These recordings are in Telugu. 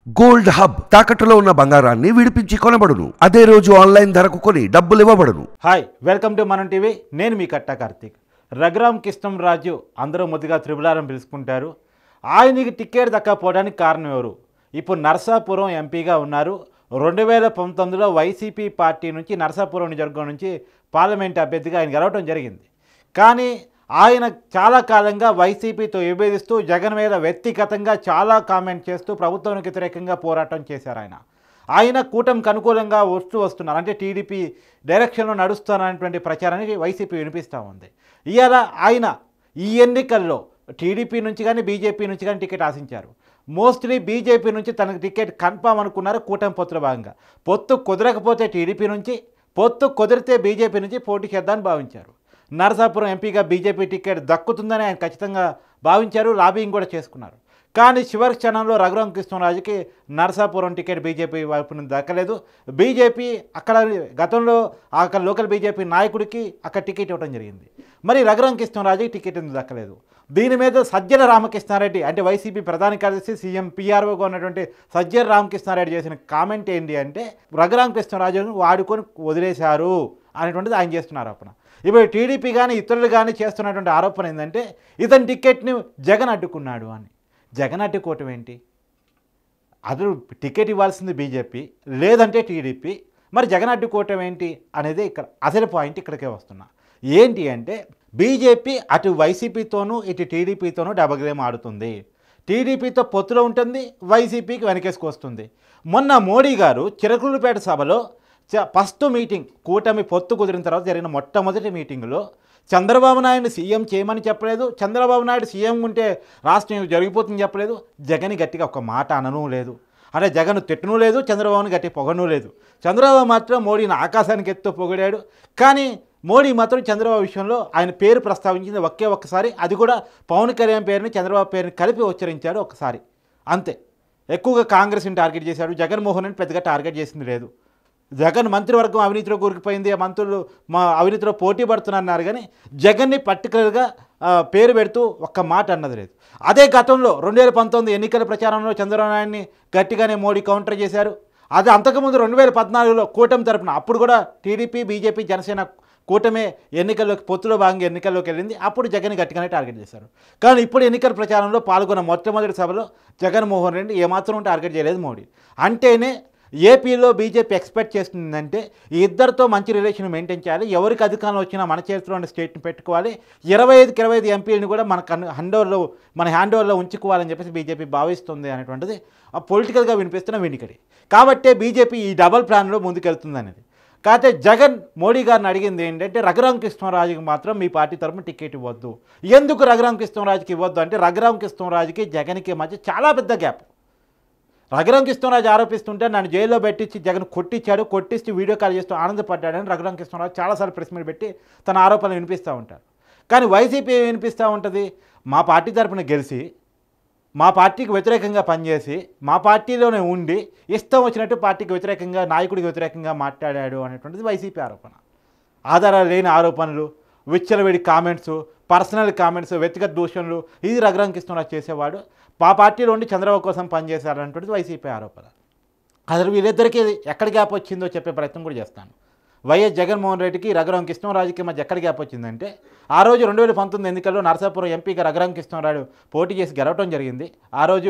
గోల్డ్ హబ్ తాకట్టులో ఉన్న బంగారాన్ని విడిపించి కొనబడును. అదే రోజు ఆన్లైన్ ధరకు కొని డబ్బులు ఇవ్వబడును. Hi, welcome to Manam TV. నేను మీ కట్టా కార్తీక్. రఘురామ్ కృష్ణంరాజు అందరూ ముద్దుగా త్రిపులారం పిలుచుకుంటారు. ఆయనకి టికెట్ దక్కపోవడానికి కారణం ఎవరు? ఇప్పుడు నరసాపురం ఎంపీగా ఉన్నారు. 2019లో వైసీపీ పార్టీ నుంచి నరసాపురం నియోజకవర్గం నుంచి పార్లమెంట్ అభ్యర్థిగా ఆయన గెలవడం జరిగింది. కానీ ఆయన చాలా కాలంగా వైసీపీతో విభేదిస్తూ జగన్ మీద వ్యక్తిగతంగా చాలా కామెంట్ చేస్తూ ప్రభుత్వానికి వ్యతిరేకంగా పోరాటం చేశారు. ఆయన కూటమికి అనుకూలంగా వస్తున్నారు. అంటే టీడీపీ డైరెక్షన్లో నడుస్తారనేటువంటి ప్రచారానికి వైసీపీ వినిపిస్తూ ఉంది. ఇవాళ ఆయన ఈ ఎన్నికల్లో టీడీపీ నుంచి కానీ బీజేపీ నుంచి కానీ టికెట్ ఆశించారు. మోస్ట్లీ బీజేపీ నుంచి తనకు టికెట్ కన్ఫామ్ అనుకున్నారు. కూటమి పొత్తులో భాగంగా పొత్తు కుదరకపోతే టీడీపీ నుంచి, పొత్తు కుదిరితే బీజేపీ నుంచి పోటీ చేద్దామని భావించారు. నరసాపురం ఎంపీగా బీజేపీ టికెట్ దక్కుతుందని ఆయన ఖచ్చితంగా భావించారు. లాబింగ్ కూడా చేసుకున్నారు. కానీ చివరి క్షణంలో రఘురామ్ కృష్ణంరాజుకి నరసాపురం టికెట్ బీజేపీ వైపు నుంచి దక్కలేదు. బీజేపీ అక్కడ గతంలో అక్కడ లోకల్ బీజేపీ నాయకుడికి అక్కడ టికెట్ ఇవ్వడం జరిగింది. మరి రఘురామ్ కృష్ణంరాజుకి టికెట్ ఎందుకు దక్కలేదు? దీని మీద సజ్జల రామకృష్ణారెడ్డి, అంటే వైసీపీ ప్రధాన కార్యదర్శి సీఎం పీఆర్ఓగా ఉన్నటువంటి సజ్జల రామకృష్ణారెడ్డి చేసిన కామెంట్ ఏంటి అంటే, రఘురామ్ కృష్ణంరాజును వాడుకొని వదిలేశారు అనేటువంటిది ఆయన చేస్తున్నారు ఆరోపణ. ఇప్పుడు టీడీపీ కానీ ఇతరులు కానీ చేస్తున్నటువంటి ఆరోపణ ఏంటంటే, ఇతని టికెట్ని జగన్ అడ్డుకున్నాడు అని. జగన్ అడ్డుకోవటం ఏంటి? అసలు టికెట్ ఇవ్వాల్సింది బీజేపీ, లేదంటే టీడీపీ. మరి జగన్ అడ్డుకోవటం ఏంటి అనేది ఇక్కడ అసలు పాయింట్. ఇక్కడికే వస్తున్నా. ఏంటి అంటే, బీజేపీ అటు వైసీపీతోనూ ఇటు టీడీపీతోనూ డబల్ గేమ్ ఆడుతుంది. టీడీపీతో పొత్తులో ఉంటుంది, వైసీపీకి వెనకేసుకొస్తుంది. మొన్న మోడీ గారు చిలకలూరిపేట సభలో ఫస్ట్ మీటింగ్, కూటమి పొత్తు కుదిరిన తర్వాత జరిగిన మొట్టమొదటి మీటింగ్లో చంద్రబాబు నాయుడు సీఎం చేయమని చెప్పలేదు. చంద్రబాబు నాయుడు సీఎం ఉంటే రాష్ట్రం జరిగిపోతుందని చెప్పలేదు. జగన్ గట్టిగా ఒక మాట అనను లేదు. అంటే జగన్ తిట్టను లేదు, చంద్రబాబుని గట్టి పొగను లేదు. చంద్రబాబు మాత్రం మోడీని ఆకాశానికి ఎత్తు పొగిడాడు. కానీ మోడీ మాత్రం చంద్రబాబు విషయంలో ఆయన పేరు ప్రస్తావించింది ఒక్కసారి. అది కూడా పవన్ కళ్యాణ్ పేరుని చంద్రబాబు పేరుని కలిపి ఉచ్చరించాడు ఒకసారి, అంతే. ఎక్కువగా కాంగ్రెస్ని టార్గెట్ చేశాడు. జగన్మోహన్ రెడ్డి పెద్దగా టార్గెట్ చేసింది లేదు. జగన్ మంత్రివర్గం అవినీతిలో కూరుకుపోయింది, మంత్రులు మా అవినీతిలో పోటీ పడుతున్నారు. కానీ జగన్ని పర్టికులర్గా పేరు పెడుతూ ఒక్క మాట అన్నది లేదు. అదే గతంలో 2019 ఎన్నికల ప్రచారంలో చంద్రబాబు నాయుడిని గట్టిగానే మోడీ కౌంటర్ చేశారు. అదే అంతకుముందు 2014లో కూటమి తరపున, అప్పుడు కూడా టీడీపీ బీజేపీ జనసేన కూటమే ఎన్నికల్లోకి పొత్తులో భాగంగా ఎన్నికల్లోకి వెళ్ళింది. అప్పుడు జగన్ గట్టిగానే టార్గెట్ చేశారు. కానీ ఇప్పుడు ఎన్నికల ప్రచారంలో పాల్గొన్న మొట్టమొదటి సభలో జగన్మోహన్ రెడ్డి ఏమాత్రం టార్గెట్ చేయలేదు మోడీ. అంటేనే ఏపీలో బీజేపీ ఎక్స్పెక్ట్ చేస్తుందంటే ఈ ఇద్దరితో మంచి రిలేషన్ మెయింటైన్ చేయాలి. ఎవరికి అధికారం వచ్చినా మన చేతిలో స్టేట్ని పెట్టుకోవాలి. 25 ఎంపీలను కూడా మన హ్యాండ్ ఓవర్లో ఉంచుకోవాలని చెప్పేసి బీజేపీ భావిస్తుంది అనేటువంటిది పొలిటికల్గా వినిపిస్తున్న వినికిడి. కాబట్టే బీజేపీ ఈ డబల్ ప్లాన్లో ముందుకెళ్తుంది అనేది. కాకపోతే జగన్ మోడీ గారిని అడిగింది ఏంటంటే, రఘురామ్ కృష్ణంరాజుకి మాత్రం మీ పార్టీ తరఫున టికెట్ ఇవ్వద్దు. ఎందుకు రఘురామ్ కృష్ణంరాజుకి ఇవ్వద్దు అంటే, రఘురామ్ కృష్ణంరాజుకి జగన్కి మధ్య చాలా పెద్ద గ్యాప్. రఘురామ్ కృష్ణంరాజు ఆరోపిస్తుంటే నన్ను జైల్లో పెట్టించి జగన్ కొట్టించి వీడియో కాల్ చేస్తూ ఆనందపడ్డాడని రఘురామ్ కృష్ణంరాజు చాలాసార్లు ప్రెస్ మీట్ పెట్టి తన ఆరోపణలు వినిపిస్తూ ఉంటారు. కానీ వైసీపీ వినిపిస్తూ ఉంటుంది, మా పార్టీ తరఫున గెలిచి మా పార్టీకి వ్యతిరేకంగా పనిచేసి మా పార్టీలోనే ఉండి ఇష్టం వచ్చినట్టు పార్టీకి వ్యతిరేకంగా, నాయకుడికి వ్యతిరేకంగా మాట్లాడాడు అనేటువంటిది వైసీపీ ఆరోపణ. ఆధారాలు లేని ఆరోపణలు, విచ్చలవిడి కామెంట్స్, పర్సనల్ కామెంట్స్, వ్యక్తిగత దూషణలు, ఇది రఘురామ్ కృష్ణంరాజు చేసేవాడు. మా పార్టీలో ఉండి చంద్రబాబు కోసం పనిచేశారనేటువంటిది వైసీపీ ఆరోపణ. అసలు వీళ్ళిద్దరికీ ఎక్కడ గ్యాప్ వచ్చిందో చెప్పే ప్రయత్నం కూడా చేస్తాను. వైఎస్ జగన్మోహన్ రెడ్డికి రఘురామ్ కృష్ణంరాజుకి మధ్య ఎక్కడ గ్యాప్ వచ్చిందంటే, ఆ రోజు 2019 ఎన్నికల్లో నరసాపురం ఎంపీగా రఘురామ్ కృష్ణంరాజు పోటీ చేసి గెలవడం జరిగింది. ఆ రోజు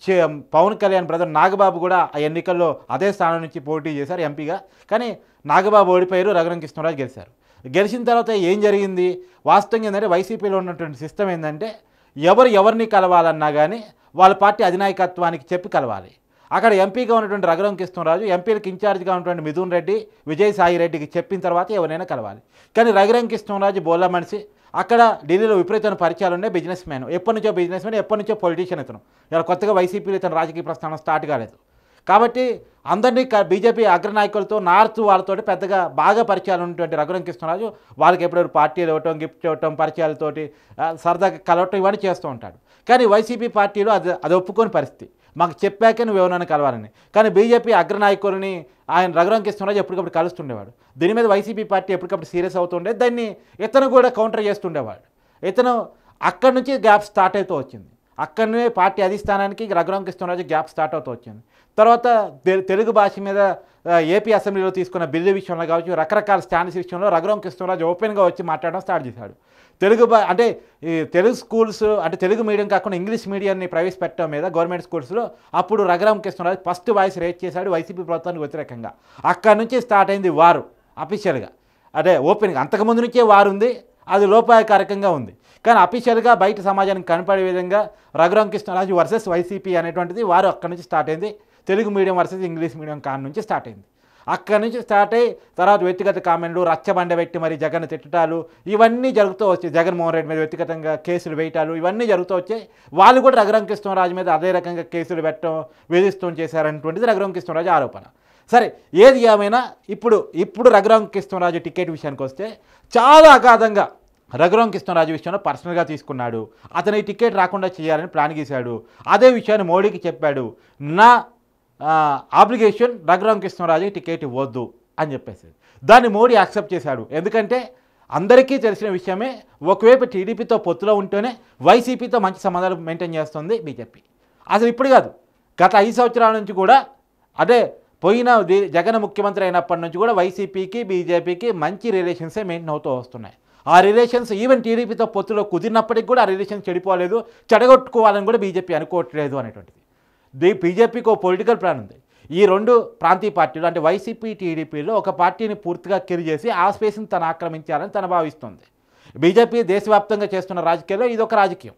పవన్ కళ్యాణ్ బ్రదర్ నాగబాబు కూడా ఆ ఎన్నికల్లో అదే స్థానం నుంచి పోటీ చేశారు ఎంపీగా. కానీ నాగబాబు ఓడిపోయారు, రఘురామ్ కృష్ణంరాజు గెలిచారు. గెలిచిన తర్వాత ఏం జరిగింది? వాస్తవంగా ఏంటంటే, వైసీపీలో ఉన్నటువంటి సిస్టమ్ ఏంటంటే, ఎవరిని కలవాలన్నా కానీ వాళ్ళ పార్టీ అధినాయకత్వానికి చెప్పి కలవాలి. అక్కడ ఎంపీగా ఉన్నటువంటి రఘురామ్ కృష్ణంరాజు ఎంపీలకు ఇన్ఛార్జ్గా ఉన్నటువంటి మిథున్ రెడ్డి, విజయసాయి రెడ్డికి చెప్పిన తర్వాత ఎవరైనా కలవాలి. కానీ రఘురామ్ కృష్ణంరాజు బోలా మనిషి, అక్కడ ఢిల్లీలో విపరీతమైన పరిచయాలు ఉన్నాయి. బిజినెస్ మ్యాన్, ఎప్పటి నుంచో పొలిటీషియన్ ఇతను. ఇలా కొత్తగా వైసీపీలో ఇతను రాజకీయ ప్రస్థానం స్టార్ట్ కాలేదు. కాబట్టి అందరినీ బీజేపీ అగ్రనాయకులతో నార్త్ వాళ్ళతో పెద్దగా బాగా పరిచయాలు ఉన్నటువంటి రఘురామ్ కృష్ణంరాజు వాళ్ళకి ఎప్పుడెప్పుడు పార్టీలు ఇవ్వటం, గిఫ్ట్ ఇవ్వటం, పరిచయాలతోటి సరదాగా కలవటం ఇవన్నీ చేస్తూ ఉంటాడు. కానీ వైసీపీ పార్టీలో అది ఒప్పుకోని పరిస్థితి. మాకు చెప్పాకే నువ్వు ఎవరైనా కలవాలని. కానీ బీజేపీ అగ్రనాయకులని ఆయన రఘురామ్ కృష్ణంరాజు ఎప్పటికప్పుడు కలుస్తుండేవాడు. దీని మీద వైసీపీ పార్టీ ఎప్పటికప్పుడు సీరియస్ అవుతుండే, దాన్ని ఇతను కూడా కౌంటర్ చేస్తుండేవాడు. ఇతను అక్కడి నుంచి గ్యాప్ స్టార్ట్ అవుతూ వచ్చింది. అక్కడనే పార్టీ అధిష్టానానికి రఘురామ కృష్ణరాజు గ్యాప్ స్టార్ట్ అవుతూ వచ్చింది. తర్వాత తెలుగు భాష మీద ఏపీ అసెంబ్లీలో తీసుకున్న బిల్లు విషయంలో కావచ్చు, రకరకాల స్టాండ్స్ విషయంలో రఘురామ కృష్ణరాజు ఓపెన్గా వచ్చి మాట్లాడడం స్టార్ట్ చేశాడు. అంటే ఈ తెలుగు స్కూల్స్ అంటే తెలుగు మీడియం కాకుండా ఇంగ్లీష్ మీడియాన్ని ప్రవేశపెట్టడం మీద గవర్నమెంట్ స్కూల్స్లో అప్పుడు Raghurama Krishnaraju first voice raise చేశాడు వైసీపీ ప్రభుత్వానికి వ్యతిరేకంగా. అక్కడి నుంచి స్టార్ట్ అయింది వారు అఫీషియల్గా, అంటే ఓపెన్గా. అంతకుముందు నుంచే వారు ఉంది, అది లోపాయకారకంగా ఉంది. కానీ అఫీషియల్గా బయట సమాజానికి కనపడే విధంగా రఘురామ కృష్ణరాజు వర్సెస్ వైసీపీ అనేటువంటిది వారు అక్కడి నుంచి స్టార్ట్ అయింది. Telugu medium versus English medium కాడ నుంచి స్టార్ట్ అయింది. అక్కడి నుంచి స్టార్ట్ అయ్యి తర్వాత వ్యక్తిగత కామెంట్లు, రచ్చబండ పెట్టి మరి జగన్ తిట్టడాలు ఇవన్నీ జరుగుతూ వచ్చాయి. జగన్మోహన్ రెడ్డి మీద వ్యక్తిగతంగా కేసులు వేయటాలు ఇవన్నీ జరుగుతూ వచ్చాయి. వాళ్ళు కూడా రఘురామ కృష్ణరాజు మీద అదే రకంగా కేసులు పెట్టడం, వేధిస్తూ చేశారనేటువంటిది రఘురామ కృష్ణరాజు ఆరోపణ. సరే, ఏది ఏమైనా ఇప్పుడు రఘురామ కృష్ణరాజు టికెట్ విషయానికి వస్తే చాలా అగాధంగా రఘురామ కృష్ణరాజు విషయంలో పర్సనల్గా తీసుకున్నాడు. అతని టికెట్ రాకుండా చేయాలని ప్లాన్ గీశాడు. అదే విషయాన్ని మోడీకి చెప్పాడు. నా అప్లికేషన్ రఘురామ కృష్ణరాజుకి టికెట్ ఇవ్వద్దు అని చెప్పేసి దాన్ని మోడీ యాక్సెప్ట్ చేశాడు. ఎందుకంటే అందరికీ తెలిసిన విషయమే, ఒకవైపు టీడీపీతో పొత్తులో ఉంటేనే వైసీపీతో మంచి సంబంధాలు మెయింటైన్ చేస్తుంది బీజేపీ. అసలు ఇప్పుడు కాదు, గత 5 సంవత్సరాల నుంచి కూడా, అదే పోయిన జగన్ ముఖ్యమంత్రి అయినప్పటి నుంచి కూడా వైసీపీకి బీజేపీకి మంచి రిలేషన్సే మెయింటైన్ అవుతూ వస్తున్నాయి. ఆ రిలేషన్స్ ఈవెన్ టీడీపీతో పొత్తులో కుదిరినప్పటికి కూడా ఆ రిలేషన్స్ చెడిపోలేదు, చెడగొట్టుకోవాలని కూడా బీజేపీ అనుకోవట్లేదు అనేటువంటిది. బీజేపీకి ఒక పొలిటికల్ ప్లాన్ ఉంది. ఈ 2 ప్రాంతీయ పార్టీలు అంటే వైసీపీ టీడీపీలో ఒక పార్టీని పూర్తిగా కిల్ చేసి ఆ స్పేస్ని తను ఆక్రమించాలని తను భావిస్తుంది. బీజేపీ దేశవ్యాప్తంగా చేస్తున్న రాజకీయాల్లో ఇదొక రాజకీయం.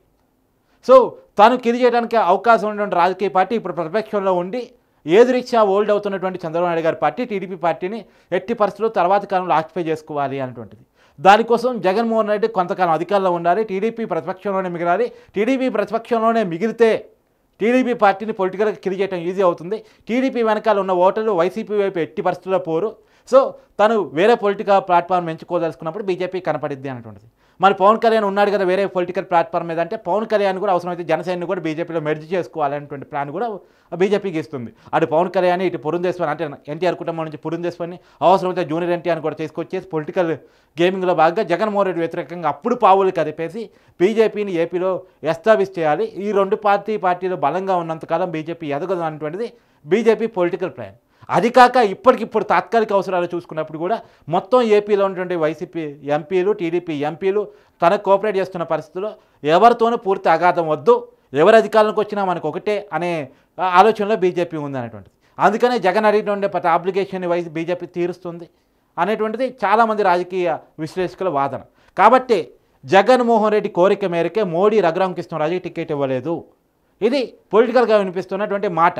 సో తను కిల్ చేయడానికి అవకాశం ఉన్నటువంటి రాజకీయ పార్టీ ఇప్పుడు ప్రతిపక్షంలో ఉండి ఏదురీత్యా ఓల్డ్ అవుతున్నటువంటి చంద్రబాబు నాయుడు గారి పార్టీ టీడీపీ పార్టీని ఎట్టి పరిస్థితుల్లో తర్వాత కాలంలో ఆక్యుపై చేసుకోవాలి అనేటువంటిది. దానికోసం జగన్మోహన్ రెడ్డి కొంతకాలం అధికారంలో ఉండాలి, టీడీపీ ప్రతిపక్షంలోనే మిగలాలి. టీడీపీ ప్రతిపక్షంలోనే మిగిలితే టీడీపీ పార్టీని పొలిటికల్గా కిల్ చేయడం ఈజీ అవుతుంది. టీడీపీ వెనకాల ఉన్న ఓటర్లు వైసీపీ వైపు ఎట్టి పరిస్థితుల్లో పోరు. సో తను వేరే పొలిటికల్ ప్లాట్ఫామ్ ఎంచుకోదలుచుకున్నప్పుడు బీజేపీ కనపడిద్ది అనేటువంటిది. మరి పవన్ కళ్యాణ్ ఉన్నాడు కదా వేరే పొలిటికల్ ప్లాట్ఫామ్ మీద, అంటే పవన్ కళ్యాణ్ కూడా అవసరమైతే జనసేనని కూడా బీజేపీలో మెర్జ్ చేసుకోవాలనేటువంటి ప్లాన్ కూడా బీజేపీకి ఇస్తుంది. అటు పవన్ కళ్యాణ్ ఇటు పురంధేశ్వరి అంటే ఎన్టీఆర్ కుటుంబం నుంచి పురంధేశ్వరిని అవసరమైతే జూనియర్ ఎన్టీఆర్ని కూడా తీసుకొచ్చేసి పొలిటికల్ గేమింగ్లో భాగంగా జగన్మోహన్ రెడ్డి వ్యతిరేకంగా అప్పుడు పావులు కదిపేసి బీజేపీని ఏపీలో ఎస్టాబ్లిష్ చేయాలి. ఈ 2 పార్టీలు బలంగా ఉన్నంతకాలం బీజేపీ ఎదగదు అనేటువంటిది బీజేపీ పొలిటికల్ ప్లాన్. అది కాక ఇప్పటికిప్పుడు తాత్కాలిక అవసరాలు చూసుకున్నప్పుడు కూడా మొత్తం ఏపీలో ఉన్నటువంటి వైసీపీ ఎంపీలు, టీడీపీ ఎంపీలు తనకు కోఆపరేట్ చేస్తున్న పరిస్థితుల్లో ఎవరితోనూ పూర్తి అగాధం వద్దు, ఎవరు అధికారంలోకి వచ్చినా మనకు ఒకటే అనే ఆలోచనలో బీజేపీ ఉంది అనేటువంటిది. అందుకనే జగన్ అడిగిన ప్రతి అప్లికేషన్ని బీజేపీ తీరుస్తుంది అనేటువంటిది చాలామంది రాజకీయ విశ్లేషకుల వాదన. కాబట్టి జగన్మోహన్ రెడ్డి కోరిక మేరకే మోడీ రఘురామ కృష్ణరాజుకి టికెట్ ఇవ్వలేదు. ఇది పొలిటికల్గా వినిపిస్తున్నటువంటి మాట.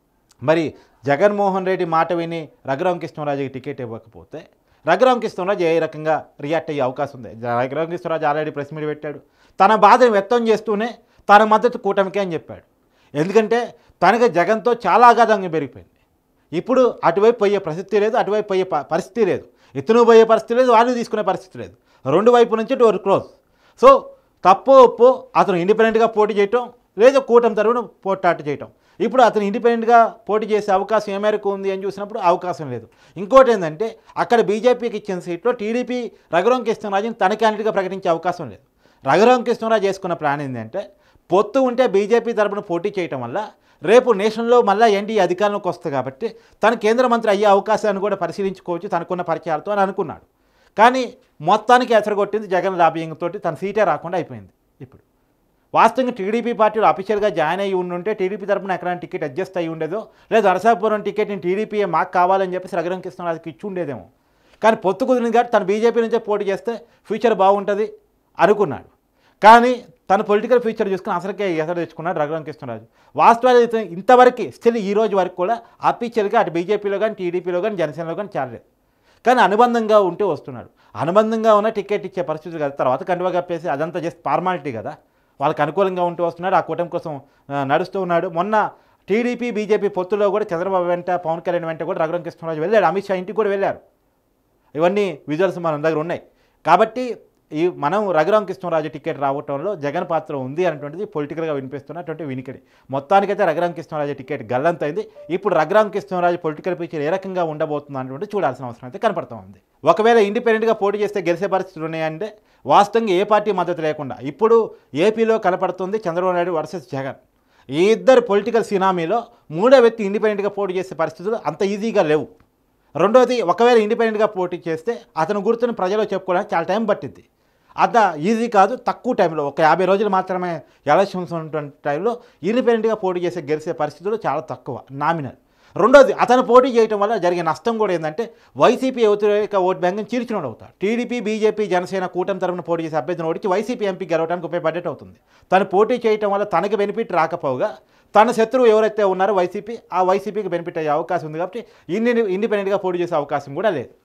మరి జగన్మోహన్ రెడ్డి మాట విని రఘురామ కృష్ణరాజుకి టికెట్ ఇవ్వకపోతే రఘురామ కృష్ణరాజు ఏ రకంగా రియాక్ట్ అయ్యే అవకాశం ఉంది? Raghurama Krishnaraju already press meet పెట్టాడు. తన బాధను వ్యక్తం చేస్తూనే తన మద్దతు కూటమికే అని చెప్పాడు. ఎందుకంటే తనకి జగన్తో చాలా అగాధంగా పెరిగిపోయింది. ఇప్పుడు అటువైపు పోయే ప్రసక్తి లేదు, అటువైపు పోయే పరిస్థితి లేదు, ఇతను పోయే పరిస్థితి లేదు, వాళ్ళు తీసుకునే పరిస్థితి లేదు. 2 వైపు నుంచి డోర్ క్లోజ్. సో తప్పో ఒప్పో అతను ఇండిపెండెంట్గా పోటీ చేయటం, లేదా కూటమి తరఫున పోటాట చేయటం. ఇప్పుడు అతను ఇండిపెండెంట్గా పోటీ చేసే అవకాశం ఏ మేరకు ఉంది అని చూసినప్పుడు అవకాశం లేదు. ఇంకోటి ఏంటంటే అక్కడ బీజేపీకి ఇచ్చిన సీట్లో టీడీపీ రఘురామ కృష్ణరాజుని తన క్యాండిడేట్గా ప్రకటించే అవకాశం లేదు. రఘురామ కృష్ణరాజు చేసుకున్న ప్లాన్ ఏంటంటే పొత్తు ఉంటే బీజేపీ తరపున పోటీ చేయటం వల్ల రేపు నేషన్లో మళ్ళీ ఎన్డీఏ అధికారంలోకి వస్తుంది కాబట్టి తన కేంద్ర మంత్రి అయ్యే అవకాశాన్ని కూడా పరిశీలించుకోవచ్చు తనకున్న పరిచయాలతో అని అనుకున్నాడు. కానీ మొత్తానికి ఎసరగొట్టింది జగన్ లాబియింగ్ తోటి తన సీటే రాకుండా అయిపోయింది. ఇప్పుడు వాస్తవంగా టీడీపీ పార్టీలో అఫీషియల్గా జాయిన్ అయ్యి ఉండుంటే టీడీపీ తరపున ఎక్కడైనా టికెట్ అడ్జస్ట్ అయ్యి ఉండేదో, లేదా నరసాపురం టికెట్ని టీడీపీ మాకు కావాలని చెప్పేసి రఘురామ కృష్ణరాజుకి ఇచ్చి ఉండేదేమో. కానీ పొత్తు కుదిరింది కాబట్టి తను బీజేపీ నుంచే పోటీ చేస్తే ఫ్యూచర్ బాగుంటుంది అనుకున్నాడు. కానీ తన పొలిటికల్ ఫ్యూచర్ చూసుకుని అసలుకే ఎసరు తెచ్చుకున్నాడు రఘురామ కృష్ణరాజు. వాస్తవాలు ఇంతవరకు స్టిల్ ఈ రోజు వరకు కూడా అఫీషియల్గా అటు బీజేపీలో కానీ టీడీపీలో కానీ జనసేనలో కానీ చాలలేదు. కానీ అనుబంధంగా ఉంటే వస్తున్నాడు. అనుబంధంగా ఉన్న టికెట్ ఇచ్చే పరిస్థితి కదా, తర్వాత కండువా కప్పేసి అదంతా జస్ట్ ఫార్మాలిటీ కదా, వాళ్ళకి అనుకూలంగా ఉంటూ వస్తున్నాడు. ఆ కూటమి కోసం నడుస్తూ ఉన్నాడు. మొన్న టీడీపీ బీజేపీ పొత్తులో కూడా చంద్రబాబు వెంట పవన్ కళ్యాణ్ వెంట కూడా రఘురామ కృష్ణరాజు వెళ్ళాడు. అమిత్ షా ఇంటికి కూడా వెళ్ళారు. ఇవన్నీ విజువల్స్ మన దగ్గర ఉన్నాయి. కాబట్టి మనం రఘురామ కృష్ణరాజు టికెట్ రావటంలో జగన్ పాత్ర ఉంది అనేటువంటిది పొలిటికల్గా వినిపిస్తున్నటువంటి వినికిడి. మొత్తానికైతే రఘురామ కృష్ణరాజు టికెట్ గల్లంతైంది. ఇప్పుడు రఘురామ కృష్ణరాజు పొలిటికల్ పిక్చర్ ఏ రకంగా ఉండబోతుంది అనేటువంటి చూడాల్సిన అవసరం అయితే కనపడుతూ ఉంది. ఒకవేళ ఇండిపెండెంట్గా పోటీ చేస్తే గెలిచే పరిస్థితులు ఉన్నాయంటే వాస్తవంగా ఏ పార్టీ మద్దతు లేకుండా ఇప్పుడు ఏపీలో కనపడుతుంది చంద్రబాబు నాయుడు వర్సెస్ జగన్. ఈ ఇద్దరు పొలిటికల్ సినామీలో మూడో వ్యక్తి ఇండిపెండెంట్గా పోటీ చేసే పరిస్థితులు అంత ఈజీగా లేవు. రెండోది, ఒకవేళ ఇండిపెండెంట్గా పోటీ చేస్తే అతను గుర్తుని ప్రజలు చెప్పుకోవడానికి చాలా టైం పట్టింది. అంత ఈజీ కాదు. తక్కువ టైంలో ఒక 50 రోజులు మాత్రమే ఎలక్షన్స్ ఉన్నటువంటి టైంలో ఇండిపెండెంట్గా పోటీ చేసే గెలిచే పరిస్థితులు చాలా తక్కువ, నామినల్. రెండోది, అతను పోటీ చేయడం వల్ల జరిగే నష్టం కూడా ఏంటంటే వైసీపీ వ్యతిరేక ఓట్ బ్యాంక్ని చీల్చినోడు అవుతాడు. టీడీపీ, బీజేపీ, జనసేన కూటమి తరఫున పోటీ చేసే అభ్యర్థిని ఓడించి వైసీపీ ఎంపీ గెలవడానికి ఉపయోగపడేట్టు అవుతుంది. తను పోటీ చేయడం వల్ల తనకి బెనిఫిట్ రాకపోగా తన శత్రువు ఎవరైతే ఉన్నారో వైసీపీ, ఆ వైసీపీకి బెనిఫిట్ అయ్యే అవకాశం ఉంది. కాబట్టి ఇండిపెండెంట్గా పోటీ చేసే అవకాశం కూడా లేదు.